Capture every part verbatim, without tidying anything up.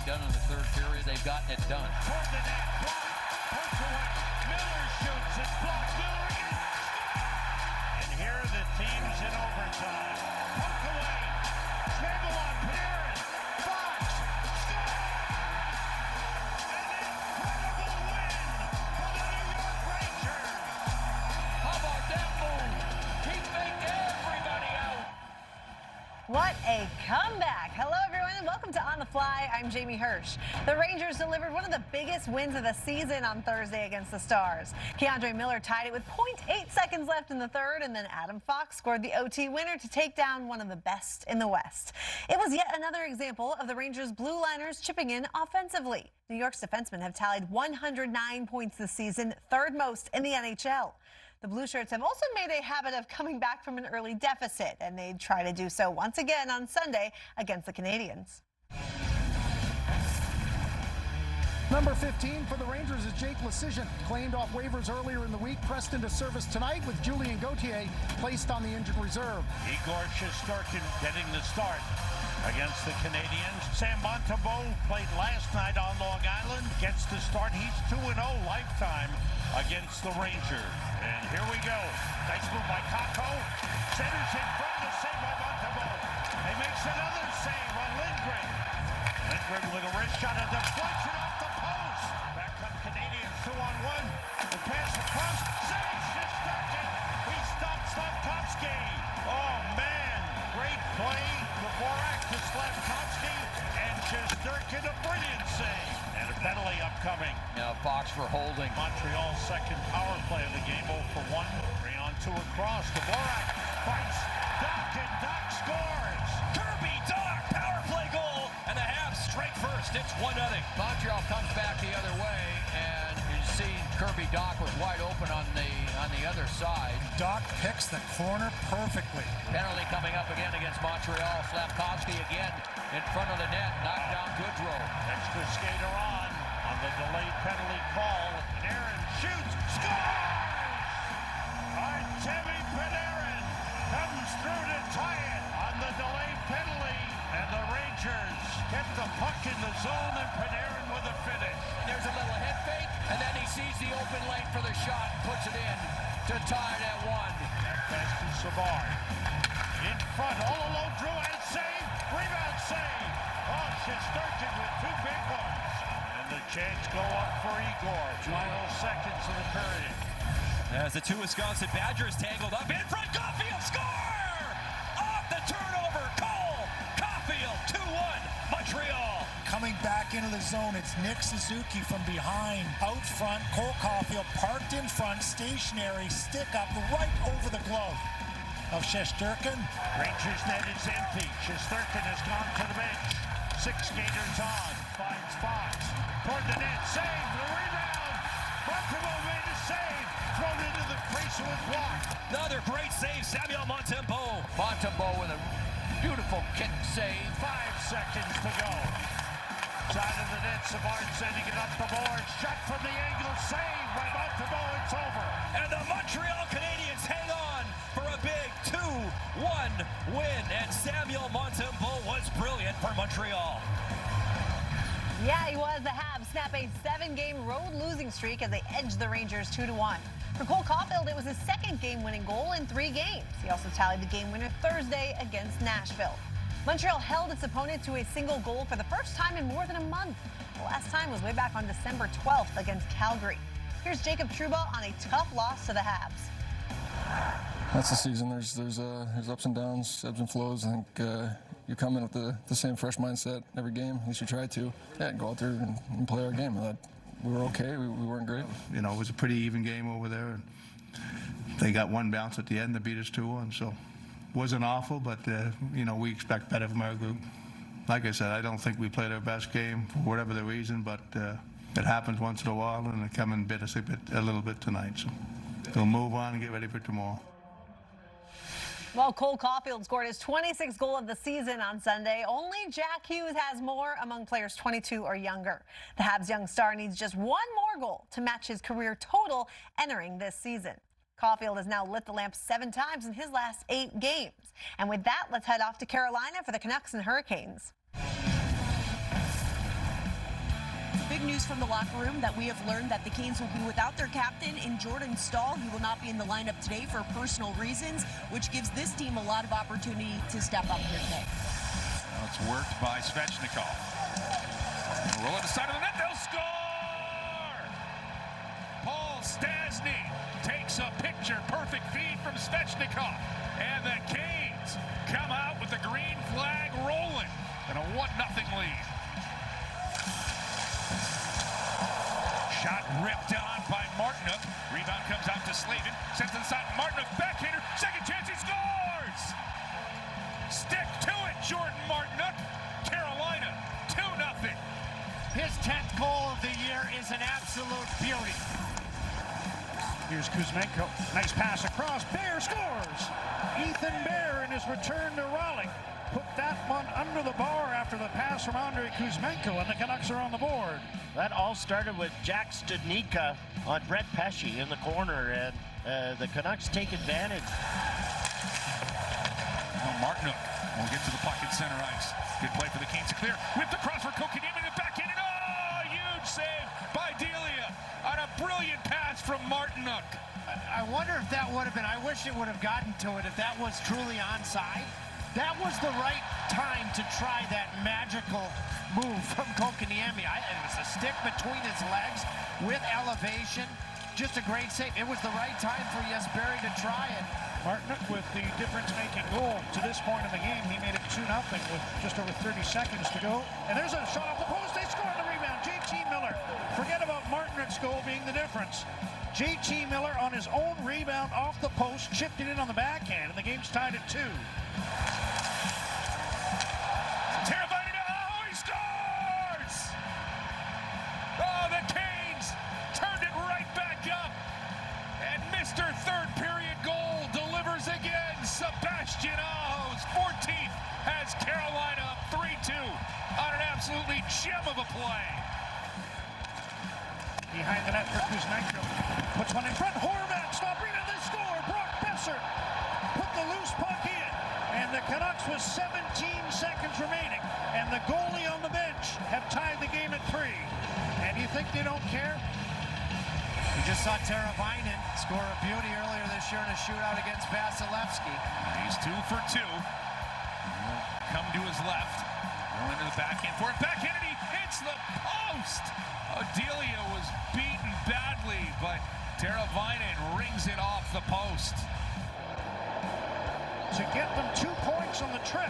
done in the third period. They've gotten it done. Toward the net, blocked, puts away. Miller shoots, it's blocked. Miller again. And here are the teams in overtime. Puck away. Schmebel on Panarin. Fox. Score! An incredible win for the New York Rangers. How about that move? Teammate everybody out. What a comeback. Hello, everyone, and welcome to On the Fly. I'm Jamie Hirsch. The Rangers delivered one of the biggest wins of the season on Thursday against the Stars. K'Andre Miller tied it with point eight seconds left in the third, and then Adam Fox scored the O T winner to take down one of the best in the West. It was yet another example of the Rangers' blue liners chipping in offensively. New York's defensemen have tallied one hundred nine points this season, third most in the N H L. The Blue Shirts have also made a habit of coming back from an early deficit, and they try to do so once again on Sunday against the Canadiens. Number fifteen for the Rangers is Jake Leschyshyn, claimed off waivers earlier in the week, pressed into service tonight with Julien Gauthier placed on the injured reserve. Igor Shesterkin getting the start against the Canadiens. Sam Montembeault played last night on Long Island, gets the start. He's two and oh lifetime against the Rangers. And here we go. Nice move by Kakko. Centers in front of the save by Montembeault. He makes another save on Lindgren. Lindgren with a wrist shot, a deflection off the post. Back come Canadiens, two on one. The pass across. Save Shesterkin. He stops Slavkovsky. Oh, man. Great play. Dvorak to Slavkovsky. And Shesterkin, a brilliant save. And a penalty upcoming. Now Fox for holding. Montreal's second power play of the game, oh for one. Three on two across. Dvorak fights Doc, and Doc scores. Kirby Doc, power play goal, and the Habs strike first. It's one nothing. Montreal comes back the other way, and you see Kirby Doc was wide open on the on the other side. Doc picks the corner perfectly. Penalty coming up again against Montreal. Slavkovsky again in front of the net, knocked down Goodrow. Extra skater on on the delayed penalty call. Panarin shoots, scores! Artemi Panarin comes through to tie it on the delayed penalty. And the Rangers kept the puck in the zone, and Panarin with a finish. There's a little head fake, and then he sees the open lane for the shot and puts it in to tie it at one. Pass to Savard. In front, all alone, Drew and save. Rebound save. Oh, Shesterkin with two big ones. And the chance go up for Igor. Final seconds of the period. As the two Wisconsin Badgers tangled up in front, Caulfield score! Off the turnover, Cole Caulfield, two one, Montreal. Coming back into the zone, it's Nick Suzuki from behind. Out front, Cole Caulfield parked in front, stationary, stick up right over the glove of Shesterkin. Rangers net is empty. Shesterkin has gone to the bench. Six skaters on. Finds Fox. Toward the net. Save. The rebound. Montembeault made a save. Thrown into the crease with block. Another great save, Samuel Montembeault. Montembeault with a beautiful kick save. Five seconds to go. Side of the net. Savard sending it up the board. Shot from the angle. Save by Montembeault. It's over. And the Montreal Canadiens hang on for a big two one win. And Samuel Montembeault was brilliant for Montreal. Yeah, he was. The Habs snap a seven-game road losing streak as they edged the Rangers two to one. For Cole Caulfield, it was his second game-winning goal in three games. He also tallied the game winner Thursday against Nashville. Montreal held its opponent to a single goal for the first time in more than a month. The last time was way back on December twelfth against Calgary. Here's Jacob Trouba on a tough loss to the Habs. That's the season. There's there's uh, there's ups and downs, ebbs and flows. I think uh, you come in with the, the same fresh mindset every game. At least you try to. Yeah, go out there and, and play our game. And that, we were okay. We, we weren't great. You know, it was a pretty even game over there. And they got one bounce at the end to beat us two one. So it wasn't awful, but uh, you know, we expect better from our group. Like I said, I don't think we played our best game for whatever the reason, but uh, it happens once in a while, and it come and bit us a, bit, a little bit tonight. So we'll move on and get ready for tomorrow. Well, Cole Caulfield scored his twenty-sixth goal of the season on Sunday. Only Jack Hughes has more among players twenty-two or younger. The Habs' young star needs just one more goal to match his career total entering this season. Caulfield has now lit the lamp seven times in his last eight games. And with that, let's head off to Carolina for the Canucks and Hurricanes. big news from the locker room that we have learned that the Canes will be without their captain in Jordan Staal. He will not be in the lineup today for personal reasons, which gives this team a lot of opportunity to step up here today. Well, it's worked by Svechnikov. Roll it to the side of the net. They'll score! Paul Stastny takes a picture-perfect feed from Svechnikov. And the Canes come out with the green flag rolling and a one nothing lead. Shot ripped on by Martinook. Rebound comes out to Slavin. Sends to the side. Martinook backhander. Second chance. He scores! Stick to it, Jordan Martinook. Carolina, two nothing. His tenth goal of the year is an absolute beauty. Here's Kuzmenko. Nice pass across. Bear scores. Ethan Bear in his return to Raleigh put that one under the bar after the pass from Andrei Kuzmenko, and the Canucks are on the board. That all started with Jack Studnicka on Brett Pesce in the corner, and uh, the Canucks take advantage. Well, Martinook will get to the puck at center ice. Good play for the Canes to clear. Whipped across for Kotkaniemi and back in, and oh, huge save by Delia on a brilliant pass from Martinook. I wonder if that would have been, I wish it would have gotten to it if that was truly onside. That was the right time to try that magical move from Kotkaniemi. It was a stick between his legs with elevation. Just a great save. It was the right time for Jesper to try it. Martinook with the difference-making goal to this point in the game. He made it two nothing with just over thirty seconds to go. And there's a shot off the post. They score on the rebound. J T Miller. Forget about Martinook's goal being the difference. J T Miller on his own rebound off the post, chipped it in on the backhand, and the game's tied at two. Terrified it. Oh, he scores! Oh, the Canes turned it right back up. And Mister Third Period goal delivers again. Sebastian Aho's fourteenth has Carolina up three two on an absolutely gem of a play. Behind the net for Kuzmenko. Puts one in front. Horvat stopping and they score. Brock Besser put the loose puck in. And the Canucks with seventeen seconds remaining. And the goalie on the bench have tied the game at three. And you think they don't care? We just saw Teravainen score a beauty earlier this year in a shootout against Vasilevsky. He's two for two. Come to his left. Going to the backhand for it. Backhand and he hits the post. Delia was beaten badly, but Teravainen rings it off the post. To get them two points on the trip.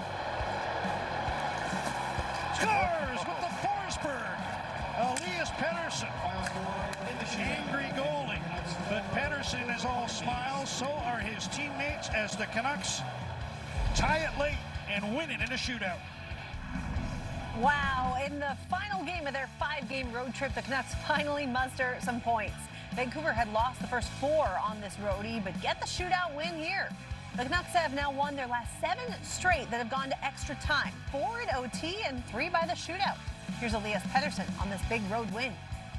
Scores with the Forsberg. Elias Pettersson. Angry goalie. But Pettersson is all smiles. So are his teammates as the Canucks tie it late and win it in a shootout. Wow, in the final game of their five-game road trip, the Canucks finally muster some points. Vancouver had lost the first four on this roadie, but get the shootout win here. The Canucks have now won their last seven straight that have gone to extra time, four in O T and three by the shootout. Here's Elias Pettersson on this big road win.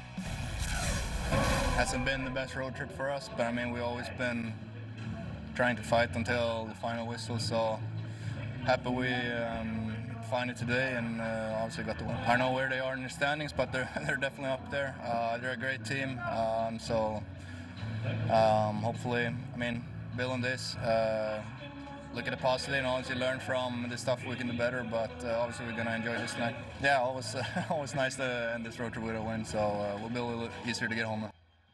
Hasn't been the best road trip for us, but I mean, we've always been trying to fight until the final whistle, so happy we um, find it today and uh, obviously got the win. I don't know where they are in the standings, but they're, they're definitely up there. Uh, they're a great team, um, so um, hopefully, I mean, build on this, uh, look at the positive and obviously learn from the stuff we can do better, but uh, obviously we're going to enjoy this night. Yeah, always, uh, always nice to end this road trip with a win, so uh, we'll be a little easier to get home.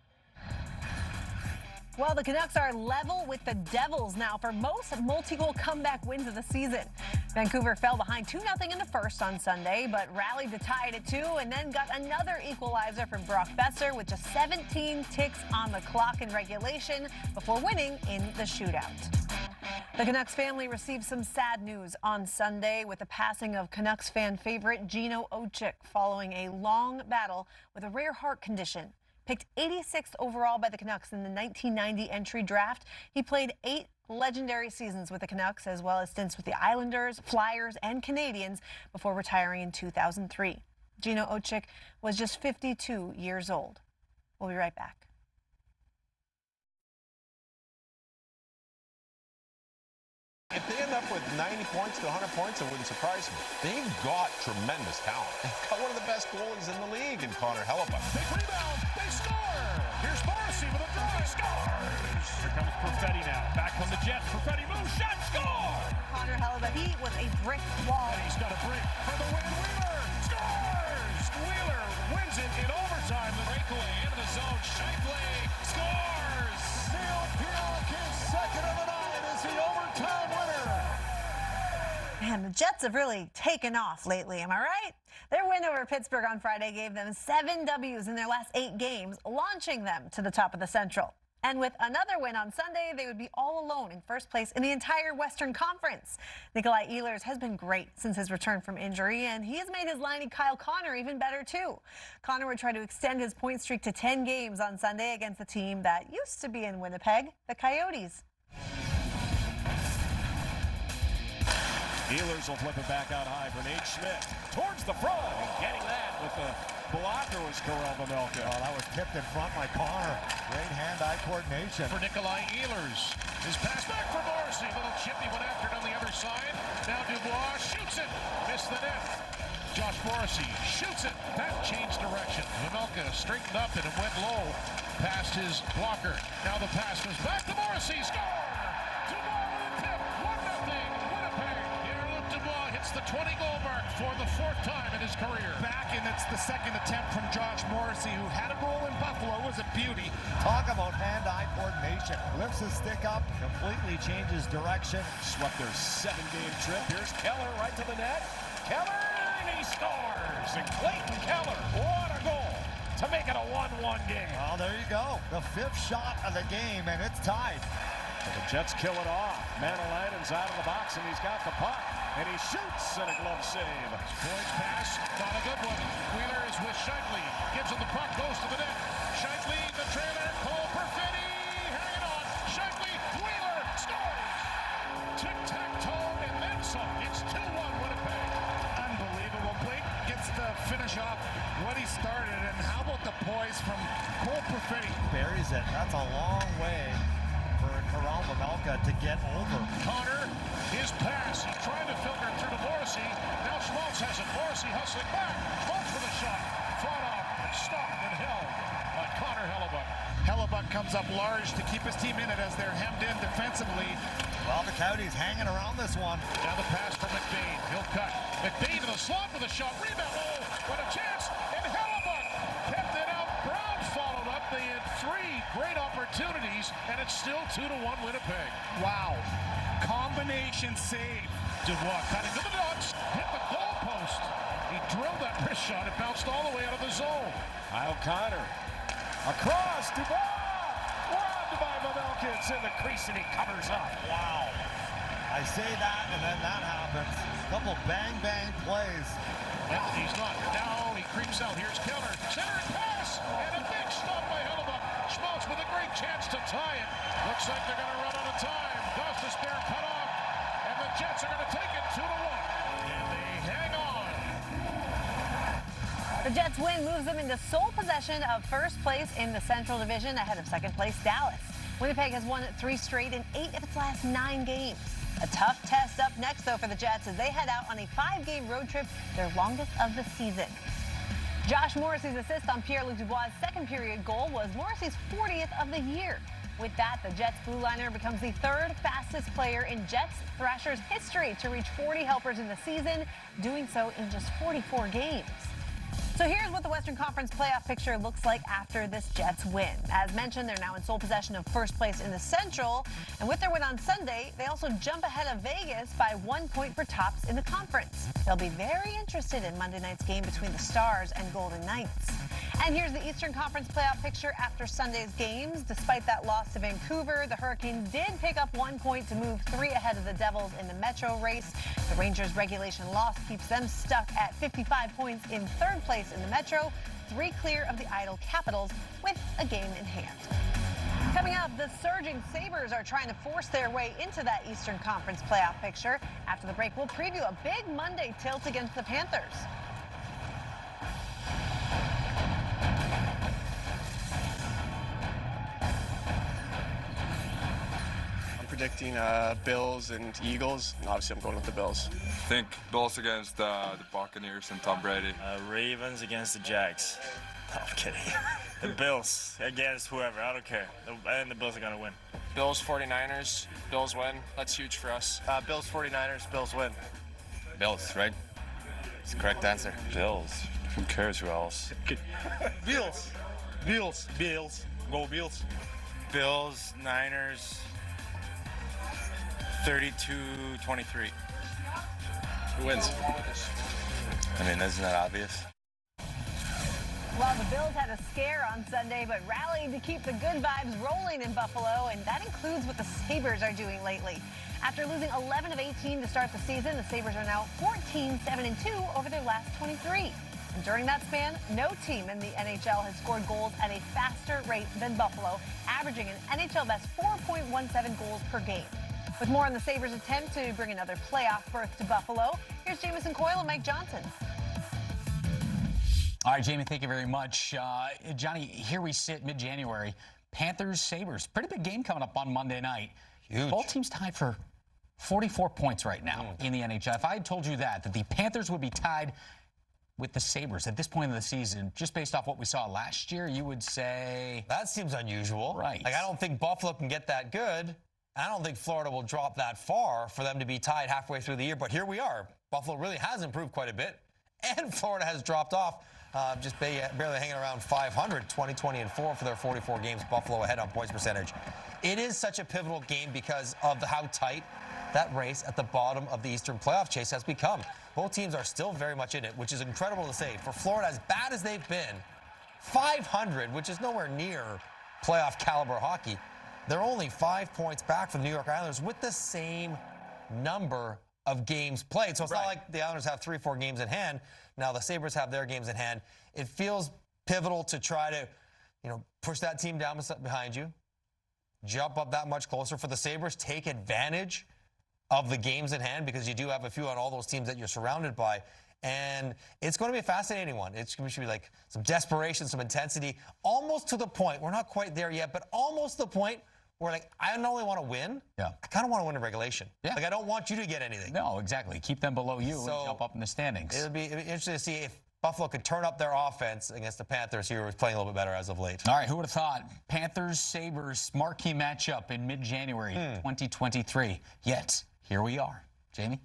Well, the Canucks are level with the Devils now for most multi-goal comeback wins of the season. Vancouver fell behind two nothing in the first on Sunday, but rallied to tie it at two and then got another equalizer from Brock Besser with just seventeen ticks on the clock in regulation before winning in the shootout. The Canucks family received some sad news on Sunday with the passing of Canucks fan favorite Gino Ochocinco following a long battle with a rare heart condition. Picked eighty-sixth overall by the Canucks in the nineteen ninety entry draft, he played eight legendary seasons with the Canucks, as well as stints with the Islanders, Flyers, and Canadiens before retiring in two thousand three. Gino Ochocinco was just fifty-two years old. We'll be right back. If they end up with ninety points to one hundred points, it wouldn't surprise me. They've got tremendous talent. They've got one of the best goalies in the league in Connor Hellebuyck. Big rebound. They score. Here's Morrissey with a drive. Scores. Here comes Perfetti now. Back from the Jets. Perfetti moves. Shot. Score. Connor Hellebuyck, he was a brick wall. And he's got a break for the win. Wheeler scores. Wheeler wins it in overtime. The breakaway into the zone. Scheifele scores. Neil Pionk, his second of the night, is the overtime winner. Man, the Jets have really taken off lately, am I right? Their win over Pittsburgh on Friday gave them seven W's in their last eight games, launching them to the top of the Central. And with another win on Sunday, they would be all alone in first place in the entire Western Conference. Nikolai Ehlers has been great since his return from injury, and he has made his line Kyle Connor even better, too. Connor would try to extend his point streak to ten games on Sunday against a team that used to be in Winnipeg, the Coyotes. Ehlers will flip it back out high for Nate Schmidt. Towards the front. And getting that with the blocker was Karel Vejmelka. Oh, that was tipped in front by Connor. Great hand-eye coordination. For Nikolai Ehlers. His pass back for Morrissey. Little chippy went after it on the other side. Now Dubois shoots it. Missed the net. Josh Morrissey shoots it. That changed direction. Vejmelka straightened up and it went low past his blocker. Now the pass goes back to Morrissey. Score! Dubois with a tip. one nothing. Winnipeg. Pierre-Luc Dubois hits the twenty-goal mark for the fourth time in his career. Back, and it's the second attempt from Josh Morrissey, who had a goal in Buffalo. It was a beauty. Talk about hand-eye coordination. Lifts his stick up, completely changes direction. Swept their seven-game trip. Here's Keller right to the net. Keller, and he scores. And Clayton Keller, what a goal to make it a one one game. Well, there you go. The fifth shot of the game, and it's tied. And the Jets kill it off. Manalainen's out of the box, and he's got the puck. And he shoots, and a glove save. Boyd's pass, not a good one. Wheeler is with Scheifele. Gives him the puck, goes to the net. Scheifele, the trailer, Cole Perfetti, hanging on. Scheifele, Wheeler, scores! Tic-tac-toe, and then some. It's two one Winnipeg. Unbelievable. Blake gets the finish off what he started, and how about the poise from Cole Perfetti? Buries it. That's a long way for Karel Vejmelka to get over. Connor, his pass. He's trying to filter it through to Morrissey. Now Schmaltz has it. Morrissey hustling back. Schmaltz with a shot. Fought off, stopped and held by Connor Hellebuyck. Hellebuyck comes up large to keep his team in it as they're hemmed in defensively. Well, the Coyotes hanging around this one. Now the pass from McBain. He'll cut. McBain to the slot with a shot. Rebound. Oh, what a chance. And Hellebuyck kept it out. Brown followed up. They had three great opportunities, and it's still two to one Winnipeg. Wow. Combination save. Dubois cut into the dots. Hit the goalpost. He drilled that wrist shot. It bounced all the way out of the zone. Kyle Connor. Across. Dubois. Robbed by Vejmelka. It's in the crease, and he covers up. Wow. I say that, and then that happens. A couple bang-bang plays. He's not. Now he creeps out. Here's Keller. Centering pass. And a big stop by Hellebuyck. Schmaltz with a great chance to tie it. Looks like they're going to run out of time. Gostisbehere cut off. And the Jets are going to take it two to one. And they hang on. The Jets win moves them into sole possession of first place in the Central Division ahead of second place Dallas. Winnipeg has won three straight in eight of its last nine games. A tough test up next, though, for the Jets as they head out on a five-game road trip, their longest of the season. Josh Morrissey's assist on Pierre-Luc Dubois' second period goal was Morrissey's fortieth of the year. With that, the Jets blue liner becomes the third fastest player in Jets Thrashers history to reach forty helpers in the season, doing so in just forty-four games. So here's what the Western Conference playoff picture looks like after this Jets win. As mentioned, they're now in sole possession of first place in the Central. And with their win on Sunday, they also jump ahead of Vegas by one point for tops in the conference. They'll be very interested in Monday night's game between the Stars and Golden Knights. And here's the Eastern Conference playoff picture after Sunday's games. Despite that loss to Vancouver, the Hurricanes did pick up one point to move three ahead of the Devils in the Metro race. The Rangers' regulation loss keeps them stuck at fifty-five points in third place in the Metro, three clear of the idle Capitals with a game in hand. Coming up, the surging Sabres are trying to force their way into that Eastern Conference playoff picture. After the break, we'll preview a big Monday tilt against the Panthers. predicting uh, Bills and Eagles, and obviously I'm going with the Bills. I think Bills against uh, the Buccaneers and Tom Brady. Uh, Ravens against the Jags. No, I'm kidding. The Bills against whoever, I don't care. And the Bills are going to win. Bills forty-niners, Bills win. That's huge for us. Uh, Bills forty-niners, Bills win. Bills, right? It's the correct answer. Bills. Who cares who else? Bills. Bills. Bills. Go Bills. Bills, Niners, thirty-two twenty-three. Who wins? I mean, isn't that obvious? Well, the Bills had a scare on Sunday, but rallied to keep the good vibes rolling in Buffalo, and that includes what the Sabres are doing lately. After losing eleven of eighteen to start the season, the Sabres are now fourteen seven and two over their last twenty-three. And during that span, no team in the N H L has scored goals at a faster rate than Buffalo, averaging an N H L best four point one seven goals per game. With more on the Sabres' attempt to bring another playoff berth to Buffalo, here's Jamison Coyle and Mike Johnson. All right, Jamie, thank you very much. Uh, Johnny, here we sit mid-January. Panthers, Sabres. Pretty big game coming up on Monday night. Huge. Both teams tied for forty-four points right now mm. in the N H L. If I had told you that, that the Panthers would be tied with the Sabres at this point in the season, just based off what we saw last year, you would say... That seems unusual. Right. Like, I don't think Buffalo can get that good. I don't think Florida will drop that far for them to be tied halfway through the year. But here we are. Buffalo really has improved quite a bit, and Florida has dropped off. Uh, just barely hanging around five hundred, twenty, twenty, and four for their forty-four games. Buffalo ahead on points percentage. It is such a pivotal game because of the, how tight that race at the bottom of the Eastern playoff chase has become. Both teams are still very much in it, which is incredible to say. For Florida, as bad as they've been, five hundred, which is nowhere near playoff caliber hockey, they're only five points back from the New York Islanders with the same number of games played. So it's right. Not like the Islanders have three, four games in hand. Now the Sabres have their games in hand. It feels pivotal to try to, you know, push that team down behind you, jump up that much closer. For the Sabres, take advantage of the games in hand because you do have a few on all those teams that you're surrounded by. And it's going to be a fascinating one. It's going to be like some desperation, some intensity, almost to the point. We're not quite there yet, but almost the point where, like, I not only want to win, yeah. I kind of want to win in regulation. Yeah. Like, I don't want you to get anything. No, exactly. Keep them below you so and jump up in the standings. It'll be, it'll be interesting to see if Buffalo could turn up their offense against the Panthers, who are playing a little bit better as of late. All right, who would have thought? Panthers, Sabres, marquee matchup in mid-January hmm. twenty twenty-three. Yet, here we are. Jamie?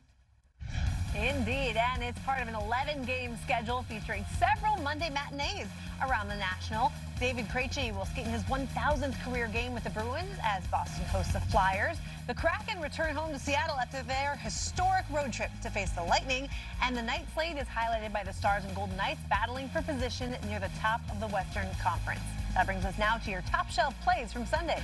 Indeed, and it's part of an eleven-game schedule featuring several Monday matinees around the National. David Krejci will skate in his one thousandth career game with the Bruins as Boston hosts the Flyers. The Kraken return home to Seattle after their historic road trip to face the Lightning. And the night slate is highlighted by the Stars and Golden Knights battling for position near the top of the Western Conference. That brings us now to your top shelf plays from Sunday.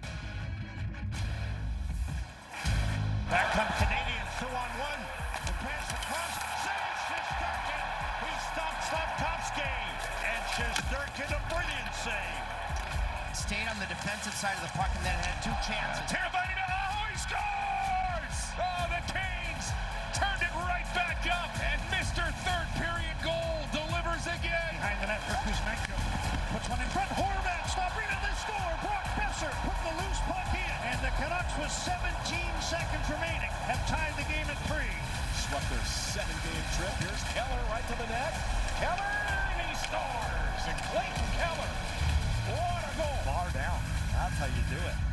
Back come Canadians, two on one. The pass across, saves Shesterkin. He stops Slafkovsky, and Shesterkin a brilliant save. Stayed on the defensive side of the puck and then had two chances. Uh, Terrified, oh, he scores! Oh, the Canes turned it right back up, and Mister Third Period goal delivers again. Behind the net for Kuzmenko. Puts one in front. Horvat, Stavrina, they score. Brock Besser put the loose puck in, and the Canucks with seventeen seconds remaining have tied the game at three. Swept their seven-game trip. Here's Keller right to the net. Keller, and he scores. And Clayton Keller, what a goal. Bar down. That's how you do it.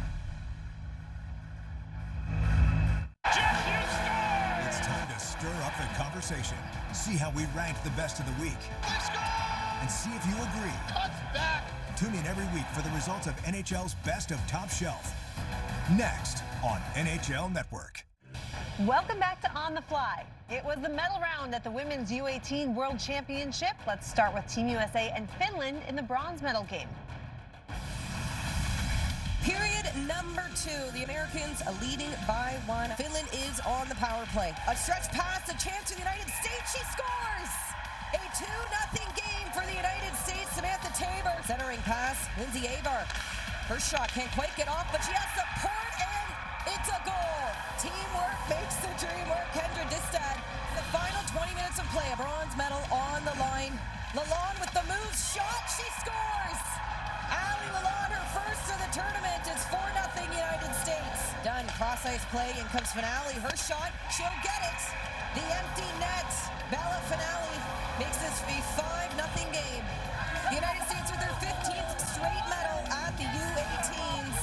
Jeff Hughes scores! It's time to stir up the conversation. See how we ranked the best of the week. They score! And see if you agree. Cuts back. Tune in every week for the results of N H L's Best of Top Shelf. Next on N H L Network. Welcome back to On the Fly. It was the medal round at the Women's U eighteen World Championship. Let's start with Team U S A and Finland in the bronze medal game. Period number two. The Americans are leading by one. Finland is on the power play. A stretch pass, a chance for the United States. She scores! A two nothing game for the United States. Samantha Tabor. Centering pass, Lindsay Avar. Her shot can't quite get off, but she has support, and it's a goal. Teamwork makes the dream work. Kendra Distad. The final twenty minutes of play, a bronze medal on the line. Lalonde with the move, shot, she scores! Ali Lalonde, her first of the tournament. It's four nothing United States. Done. cross-ice play. In comes Finale. Her shot, she'll get it. The empty net. Bella Finale makes this a five nothing game. The United States with their fifteenth straight medal at the U eighteens.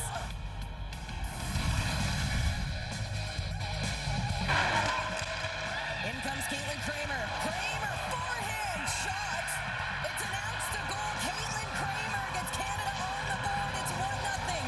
In comes Caitlin Kramer. Kramer, forehand shot. It's announced a goal. Caitlin Kramer gets Canada on the board. It's one nothing.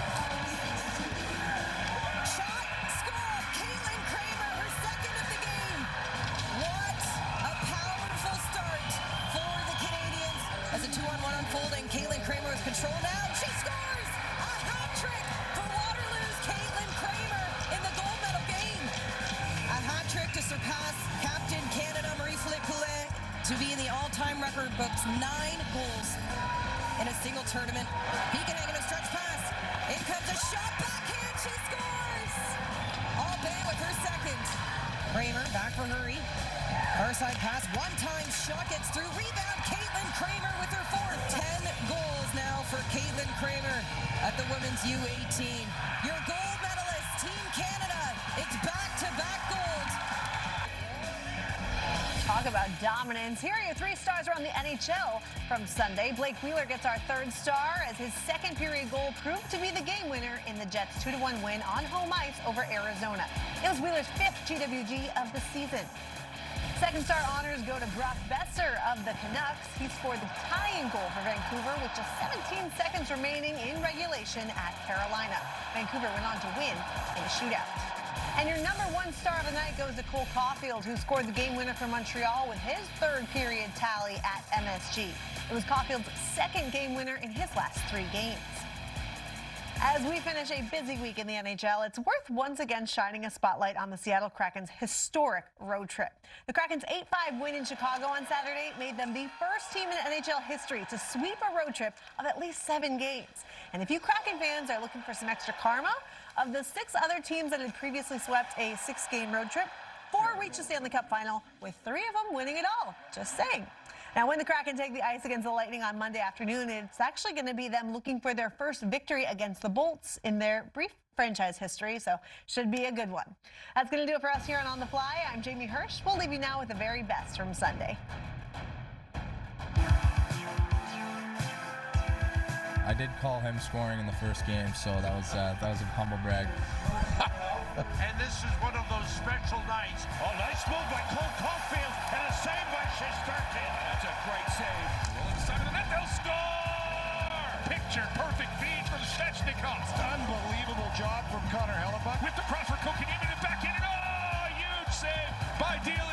Shot, score. Caitlin Kramer, her second of the game. What a powerful start for the Canadians. As a two-on-one unfolding, Caitlin Kramer with control now. She scores a hat trick for Waterloo's Caitlin Kramer in the gold medal game. A hat trick to surpass Captain Canada Marie-Philippe Poulin to be in the all-time record books. Nine goals in a single tournament. Beaconhang in a stretch pass. In comes a shot, backhand, she scores! All bang with her second. Kramer back for Hurry. Far side pass, one-time shot gets through. Rebound, Caitlin Kramer with her fourth. Ten goals now for Caitlin Kramer at the women's U eighteen. Your gold medalist, Team Canada. It's back-to-back gold. Talk about dominance. Here are your three stars around the N H L from Sunday. Blake Wheeler gets our third star as his second period goal proved to be the game winner in the Jets' two to one win on home ice over Arizona. It was Wheeler's fifth G W G of the season. Second star honors go to Brock Besser of the Canucks. He scored the tying goal for Vancouver with just seventeen seconds remaining in regulation at Carolina. Vancouver went on to win in a shootout. And your number one star of the night goes to Cole Caulfield, who scored the game winner for Montreal with his third period tally at M S G. It was Caulfield's second game winner in his last three games. As we finish a busy week in the N H L, it's worth once again shining a spotlight on the Seattle Kraken's historic road trip. The Kraken's eight five win in Chicago on Saturday made them the first team in N H L history to sweep a road trip of at least seven games. And if you Kraken fans are looking for some extra karma, of the six other teams that had previously swept a six-game road trip, four reached the Stanley Cup final, with three of them winning it all. Just saying. Now, when the Kraken take the ice against the Lightning on Monday afternoon, it's actually going to be them looking for their first victory against the Bolts in their brief franchise history, so should be a good one. That's going to do it for us here on On the Fly. I'm Jamie Hirsch. We'll leave you now with the very best from Sunday. I did call him scoring in the first game, so that was uh, that was a humble brag. And this is one of those special nights. Oh, nice move by Cole Caulfield, and a save by Shesterkin. That's a great save. Rolling side of the net, they'll score! Picture perfect feed from Svechnikov. Unbelievable job from Connor Hellebuck. With the cross for Kotkaniemi to back in, and oh, huge save by Delia.